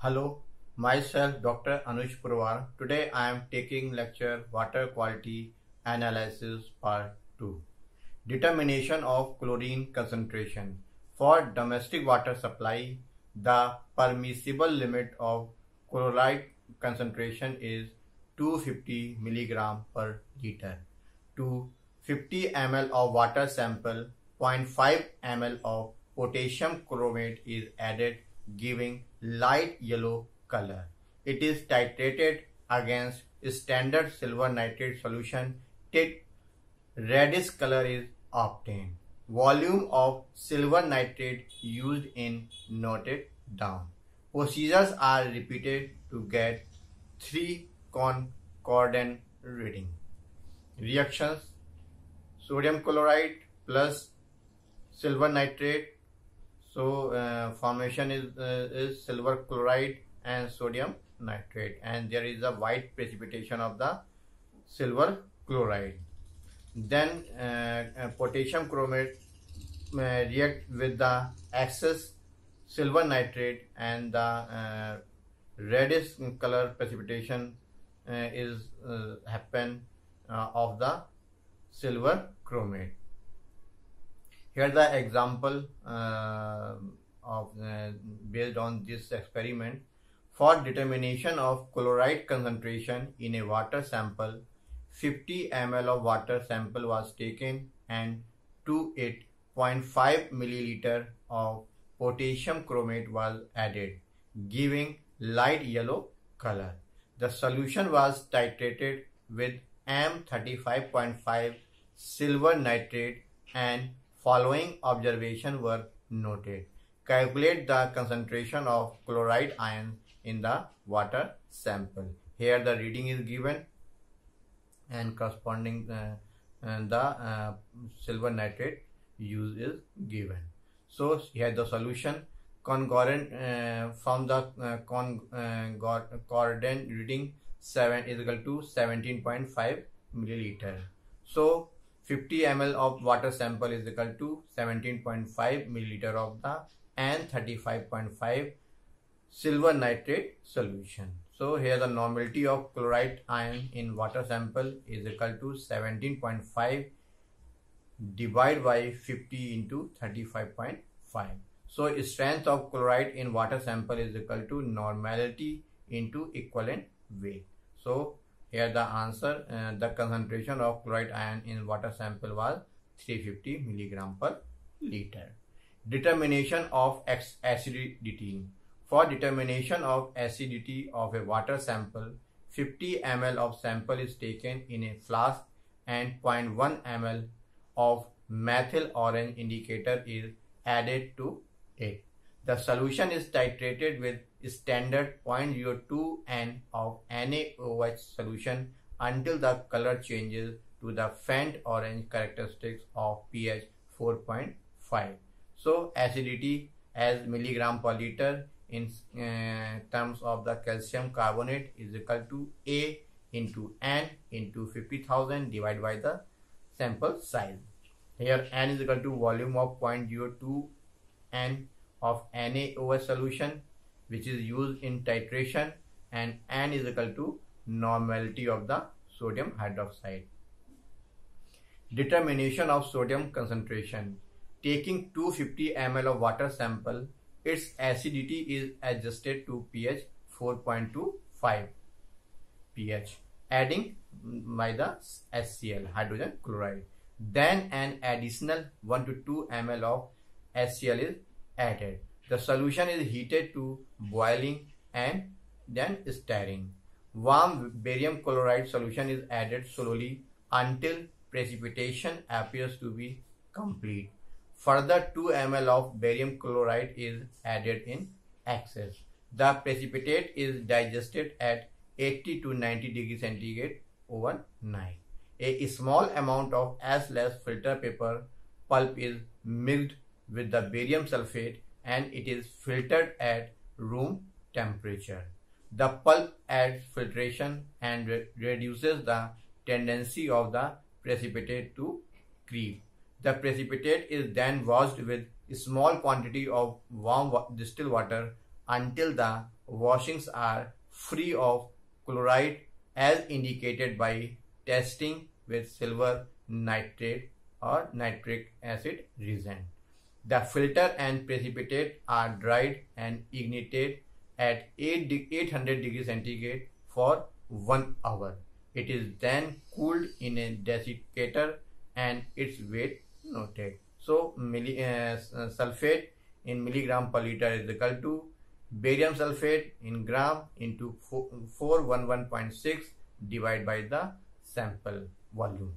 Hello, myself Dr. Anuj Purwar. Today I am taking lecture Water Quality Analysis Part 2. Determination of chlorine concentration. For domestic water supply, the permissible limit of chloride concentration is 250 mg per liter. To 50 ml of water sample, 0.5 ml of potassium chromate is added, giving light yellow color. It is titrated against standard silver nitrate solution till reddish color is obtained. Volume of silver nitrate used in noted down. Procedures are repeated to get 3 concordant reading. Reactions: sodium chloride plus silver nitrate. So formation is silver chloride and sodium nitrate, and there is a white precipitation of the silver chloride. Then potassium chromate react with the excess silver nitrate, and the reddish color precipitation is happen of the silver chromate. Here the example based on this experiment. For determination of chloride concentration in a water sample, 50 ml of water sample was taken and to it 0.5 milliliter of potassium chromate was added, giving light yellow color. The solution was titrated with M35.5 silver nitrate, and following observations were noted. Calculate the concentration of chloride ion in the water sample. Here the reading is given and corresponding the silver nitrate use is given. So here the solution concordant from the concordant reading 7 is equal to 17.5 milliliter. So 50 ml of water sample is equal to 17.5 milliliter of the N35.5 silver nitrate solution. So here the normality of chloride ion in water sample is equal to 17.5 divided by 50 into 35.5. So strength of chloride in water sample is equal to normality into equivalent weight. So here the answer, the concentration of chloride ion in water sample was 350 mg per liter. Determination of acidity. For determination of acidity of a water sample, 50 ml of sample is taken in a flask and 0.1 ml of methyl orange indicator is added to it. The solution is titrated with standard 0.02 N of NaOH solution until the color changes to the faint orange characteristics of pH 4.5. So acidity as milligram per liter in terms of the calcium carbonate is equal to A into N into 50,000 divided by the sample size. Here N is equal to volume of 0.02 N of NaOH solution which is used in titration, and N is equal to normality of the sodium hydroxide. Determination of sodium concentration. Taking 250 ml of water sample, its acidity is adjusted to pH 4.25 pH, adding by the HCl, hydrogen chloride. Then an additional 1 to 2 ml of HCl is added. The solution is heated to boiling and then stirring. Warm barium chloride solution is added slowly until precipitation appears to be complete. Further 2 ml of barium chloride is added in excess. The precipitate is digested at 80 to 90 degrees centigrade overnight. A small amount of ashless filter paper pulp is mixed with the barium sulfate and it is filtered at room temperature. The pulp adds filtration and reduces the tendency of the precipitate to creep. The precipitate is then washed with a small quantity of warm distilled water until the washings are free of chloride as indicated by testing with silver nitrate or nitric acid reagent. The filter and precipitate are dried and ignited at 800 degrees centigrade for 1 hour. It is then cooled in a desiccator and its weight noted. So sulfate in milligram per liter is equal to barium sulfate in gram into 411.6 divided by the sample volume.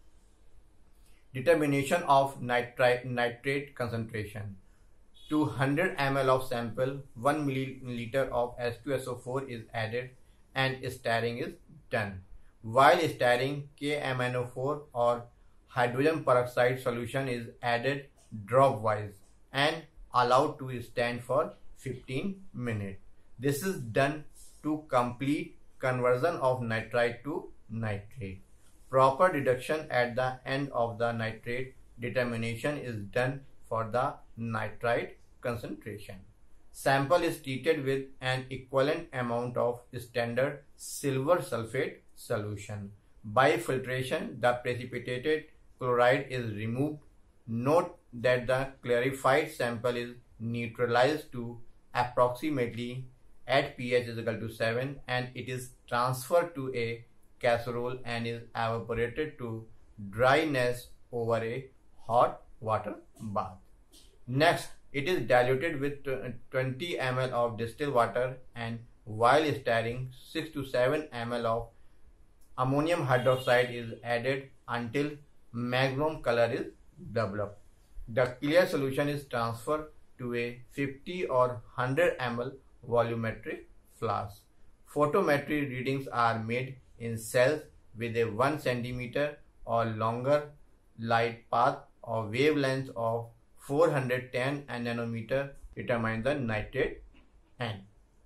Determination of nitrate concentration. To 100 ml of sample, 1 milliliter of H2SO4 is added and stirring is done. While stirring, KMnO4 or hydrogen peroxide solution is added drop wise and allowed to stand for 15 minutes. This is done to complete conversion of nitrite to nitrate. Proper deduction at the end of the nitrate determination is done for the nitrite concentration. Sample is treated with an equivalent amount of standard silver sulfate solution. By filtration, the precipitated chloride is removed. Note that the clarified sample is neutralized to approximately at pH is equal to 7 and it is transferred to a casserole and is evaporated to dryness over a hot water bath. Next, it is diluted with 20 ml of distilled water and while stirring 6 to 7 ml of ammonium hydroxide is added until maximum color is developed. The clear solution is transferred to a 50 or 100 ml volumetric flask. Photometry readings are made in cells with a 1 cm or longer light path or wavelength of 410 nanometer determine the nitrate N.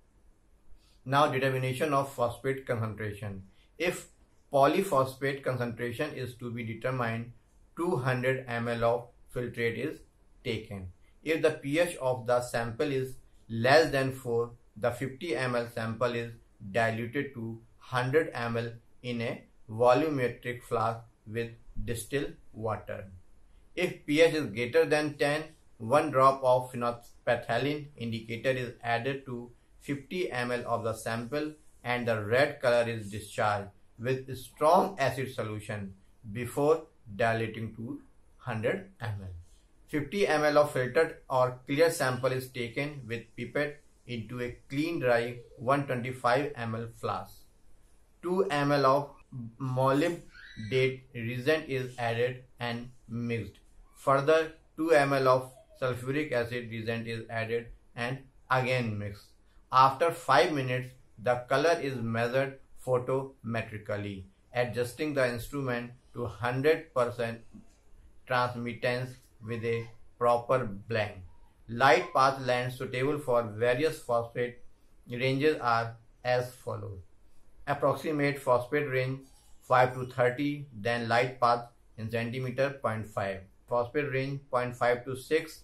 Now determination of phosphate concentration. If polyphosphate concentration is to be determined, 200 ml of filtrate is taken. If the pH of the sample is less than 4, the 50 ml sample is diluted to 100 ml in a volumetric flask with distilled water. If pH is greater than 10, 1 drop of phenolphthalein indicator is added to 50 ml of the sample and the red color is discharged with strong acid solution before diluting to 100 ml. 50 ml of filtered or clear sample is taken with pipette into a clean dry 125 ml flask. 2 ml of molybdate reagent is added and mixed. Further, 2 ml of sulfuric acid reagent is added and again mixed. After 5 minutes, the color is measured photometrically, adjusting the instrument to 100% transmittance with a proper blend. Light path lengths suitable for various phosphate ranges are as follows. Approximate phosphate range 5 to 30, then light path in centimeter 0.5. Phosphate range 0.5 to 6,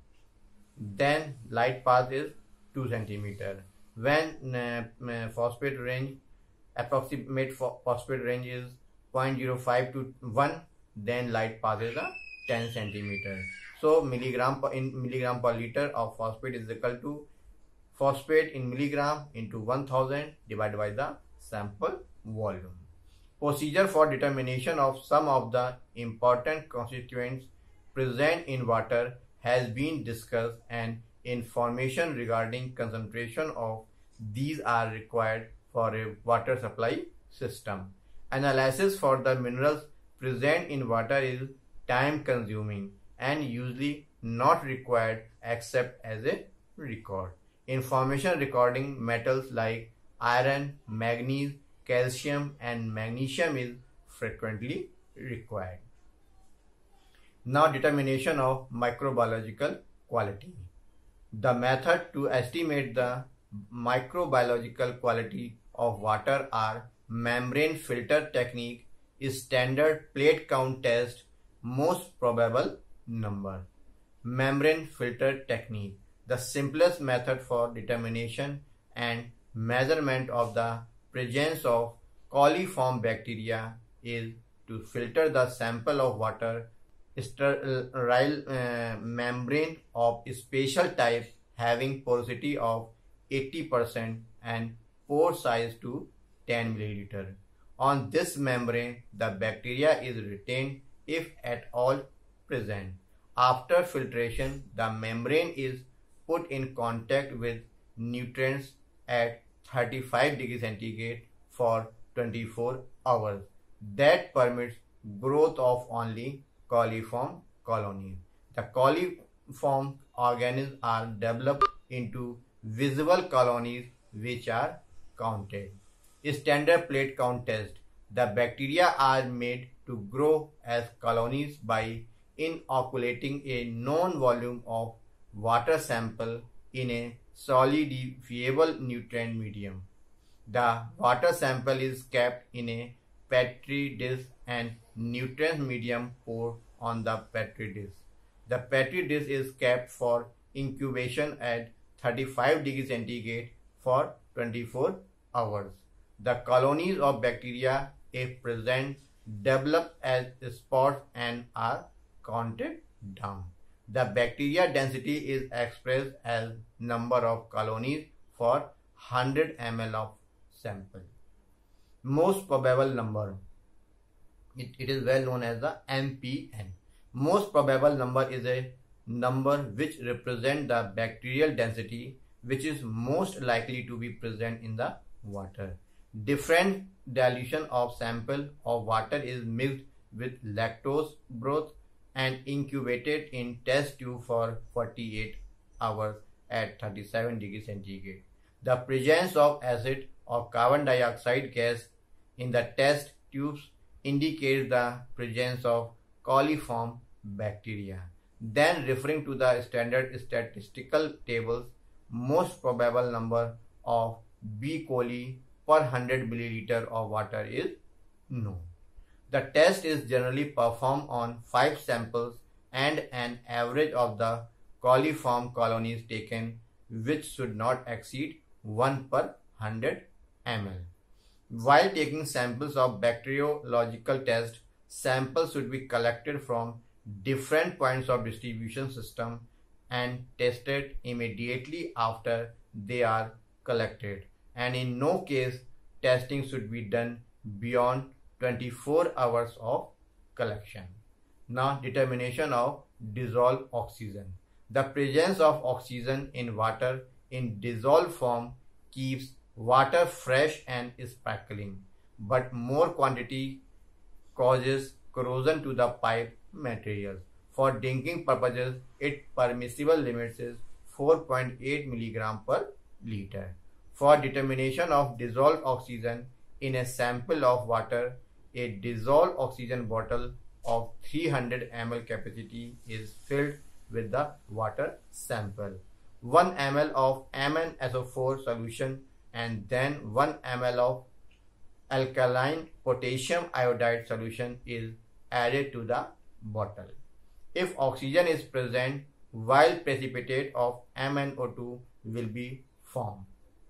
then light path is 2 centimeter. When phosphate range approximate phosphate range is 0.05 to 1, then light path is 10 centimeter. So milligram per liter of phosphate is equal to phosphate in milligram into 1000 divided by the sample volume. Procedure for determination of some of the important constituents present in water has been discussed and information regarding concentration of these are required for a water supply system. Analysis for the minerals present in water is time consuming and usually not required except as a record. Information regarding metals like iron, manganese, calcium and magnesium is frequently required. Now determination of microbiological quality. The method to estimate the microbiological quality of water are membrane filter technique, is standard plate count test, most probable number. Membrane filter technique, the simplest method for determination and measurement of the presence of coliform bacteria is to filter the sample of water sterile membrane of special type having porosity of 80% and pore size to 10 milliliter. On this membrane, the bacteria is retained if at all present. After filtration, the membrane is put in contact with nutrients at 35 degrees centigrade for 24 hours. That permits growth of only coliform colonies. The coliform organisms are developed into visible colonies which are counted. Standard plate count test. The bacteria are made to grow as colonies by inoculating a known volume of water sample in a solidifiable nutrient medium. The water sample is kept in a petri dish and nutrient medium poured on the petri dish. The petri dish is kept for incubation at 35 degrees centigrade for 24 hours. The colonies of bacteria, if present, develop as spots and are counted down. The bacteria density is expressed as number of colonies for 100 ml of sample. Most probable number. It is well known as the MPN. Most probable number is a number which represents the bacterial density which is most likely to be present in the water. Different dilution of sample of water is mixed with lactose broth and incubated in test tube for 48 hours at 37 degrees centigrade. The presence of acid or carbon dioxide gas in the test tubes indicates the presence of coliform bacteria. Then, referring to the standard statistical tables, most probable number of B. coli per 100 milliliter of water is known. The test is generally performed on 5 samples and an average of the coliform colonies taken, which should not exceed 1 per 100 ml. While taking samples of bacteriological test, samples should be collected from different points of distribution system and tested immediately after they are collected, and in no case testing should be done beyond 24 hours of collection. Now, determination of dissolved oxygen. The presence of oxygen in water in dissolved form keeps water fresh and sparkling, but more quantity causes corrosion to the pipe material. For drinking purposes, its permissible limit is 4.8 mg per liter. For determination of dissolved oxygen in a sample of water, a dissolved oxygen bottle of 300 ml capacity is filled with the water sample. 1 ml of MnSO4 solution and then 1 ml of alkaline potassium iodide solution is added to the bottle. If oxygen is present, while precipitate of MnO2 will be formed.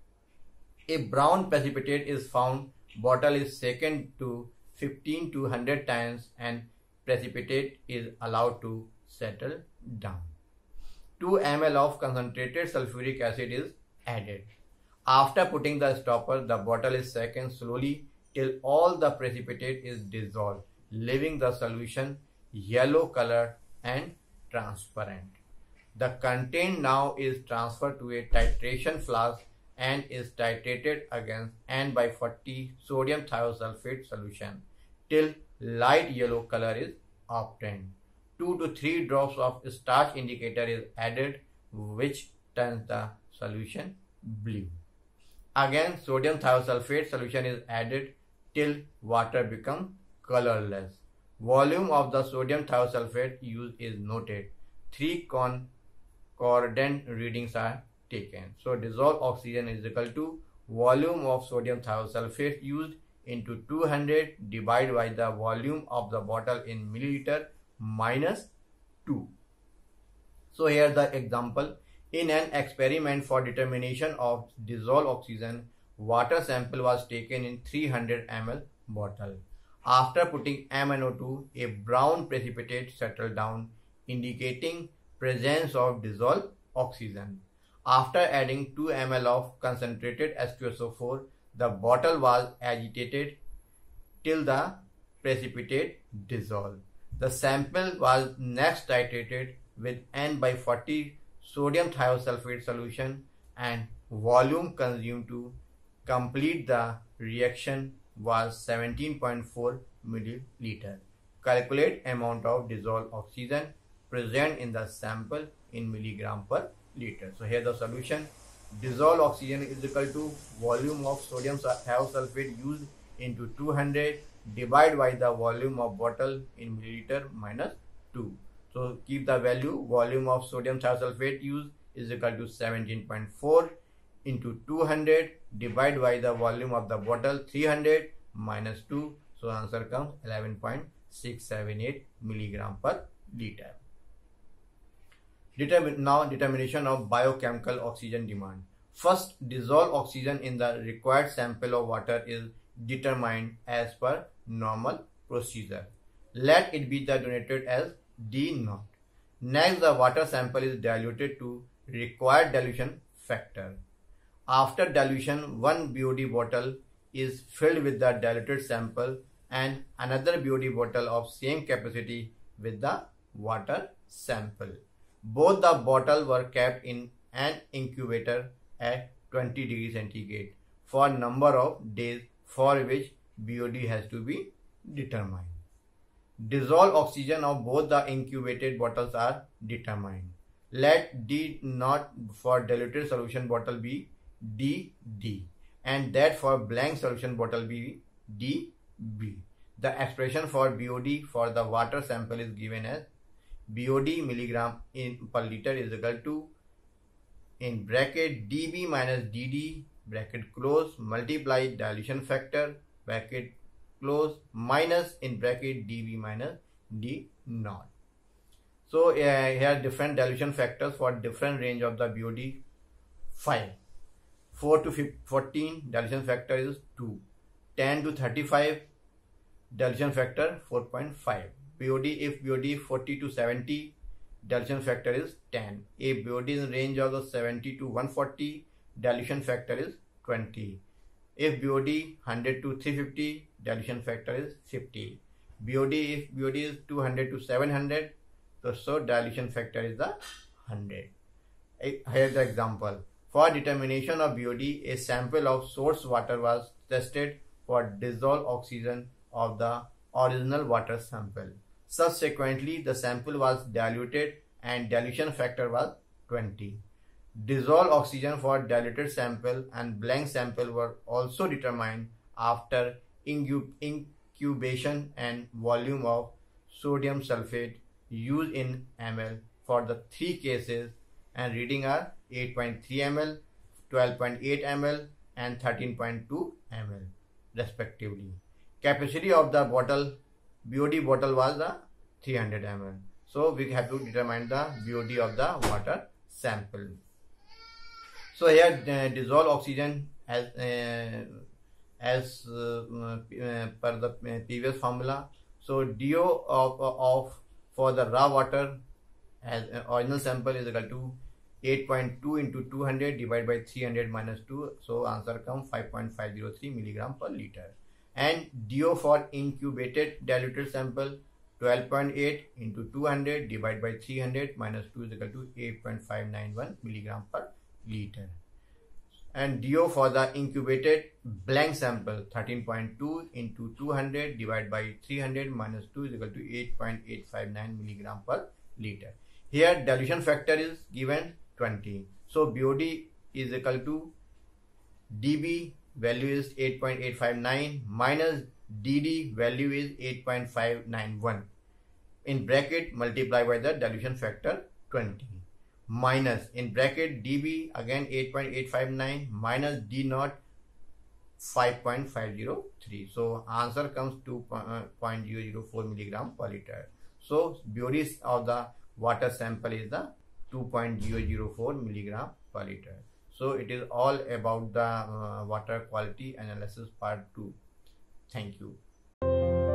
If brown precipitate is found, bottle is shaken to 15 to 100 times and precipitate is allowed to settle down. 2 ml of concentrated sulfuric acid is added. After putting the stopper, the bottle is shaken slowly till all the precipitate is dissolved, leaving the solution yellow colored and transparent. The content now is transferred to a titration flask and is titrated against N by 40 sodium thiosulfate solution till light yellow color is obtained. 2 to 3 drops of starch indicator is added, which turns the solution blue. Again, sodium thiosulfate solution is added till water becomes colorless. Volume of the sodium thiosulfate used is noted. 3 concordant readings are taken. So dissolved oxygen is equal to volume of sodium thiosulfate used into 200 divided by the volume of the bottle in milliliter minus 2. So here the example, In an experiment for determination of dissolved oxygen, water sample was taken in 300 ml bottle. After putting MnO2, a brown precipitate settled down, indicating presence of dissolved oxygen. After adding 2 ml of concentrated H2SO4, the bottle was agitated till the precipitate dissolved. The sample was next titrated with N/40 sodium thiosulfate solution, and volume consumed to complete the reaction was 17.4 milliliter. Calculate amount of dissolved oxygen present in the sample in milligram per liter. So here the solution: dissolved oxygen is equal to volume of sodium thiosulfate used into 200 divided by the volume of bottle in milliliter minus 2. So keep the value: volume of sodium thiosulfate used is equal to 17.4 into 200 divided by the volume of the bottle 300 minus 2. So answer comes 11.678 milligram per liter. Now determination of biochemical oxygen demand. First, dissolved oxygen in the required sample of water is determined as per normal procedure. Let it be denoted as D0. Next, the water sample is diluted to required dilution factor. After dilution, one BOD bottle is filled with the diluted sample and another BOD bottle of same capacity with the water sample. Both the bottles were kept in an incubator at 20 degrees centigrade for a number of days for which BOD has to be determined. Dissolved oxygen of both the incubated bottles are determined. Let D0 for diluted solution bottle be DD and that for blank solution bottle be DB. The expression for BOD for the water sample is given as BOD milligram per liter is equal to, in bracket, DB minus DD bracket close multiply dilution factor bracket close minus in bracket DB minus D0. So here different dilution factors for different range of the BOD 5. 4 to 14 dilution factor is 2. 10 to 35 dilution factor 4.5. BOD, if BOD 40 to 70, dilution factor is 10. If BOD is in range of the 70 to 140, dilution factor is 20. If BOD 100 to 350, dilution factor is 50. BOD, if BOD is 200 to 700, so dilution factor is the 100. Here is the example. For determination of BOD, a sample of source water was tested for dissolved oxygen of the original water sample. Subsequently, the sample was diluted and dilution factor was 20. Dissolved oxygen for diluted sample and blank sample were also determined after incubation and volume of sodium sulfate used in ml for the 3 cases, and reading are 8.3 ml, 12.8 ml and 13.2 ml respectively. Capacity of the bottle, BOD bottle was the 300 ml. So we have to determine the BOD of the water sample. So here dissolved oxygen as per the previous formula. So DO of for the raw water as original sample is equal to 8.2 into 200 divided by 300 minus 2. So answer comes 5.503 milligram per liter. And DO for incubated diluted sample 12.8 into 200 divided by 300 minus 2 is equal to 8.591 milligram per liter. And DO for the incubated blank sample 13.2 into 200 divided by 300 minus 2 is equal to 8.859 milligram per liter. Here dilution factor is given 20. So BOD is equal to DB value is 8.859 minus DD value is 8.591. In bracket multiply by the dilution factor 20 minus in bracket DB again 8.859 minus D0 5.503. So answer comes to 0.004 milligram per liter. So BOD of the water sample is the 2.004 milligram per liter. So it is all about the water quality analysis part 2. Thank you.